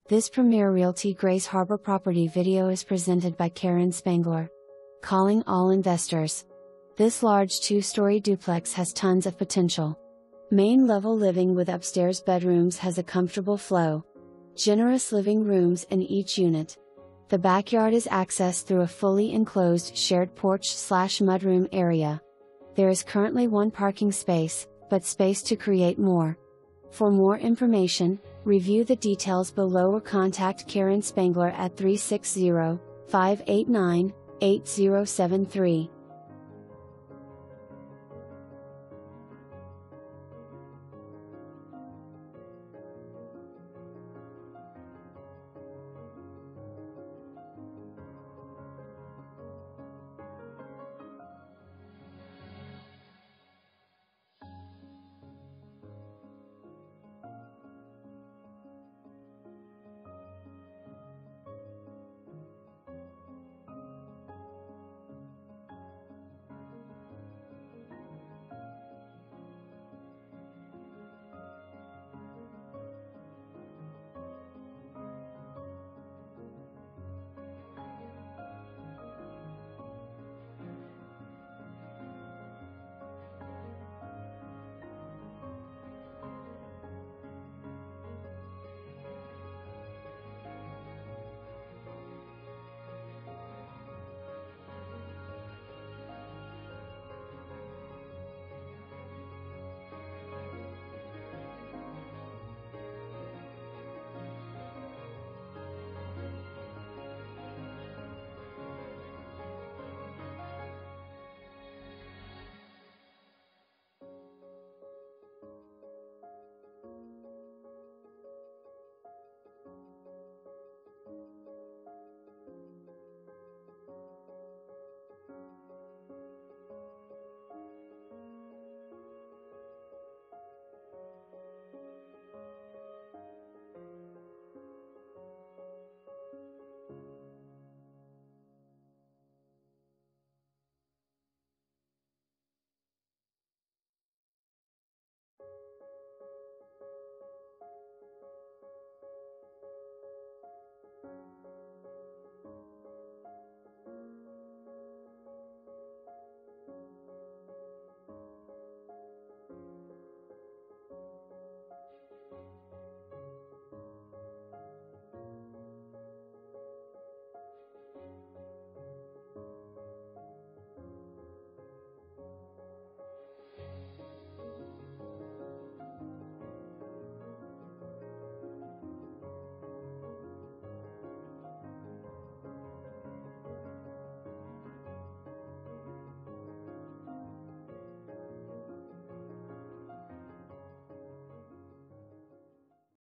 This Premier Realty Grays Harbor property video is presented by Keren Spangler. Calling all investors. This large 2-story duplex has tons of potential. Main level living with upstairs bedrooms has a comfortable flow. Generous living rooms in each unit. The backyard is accessed through a fully enclosed shared porch/mudroom area. There is currently one parking space, but space to create more. For more information, review the details below or contact Keren Spangler at 360-589-8073.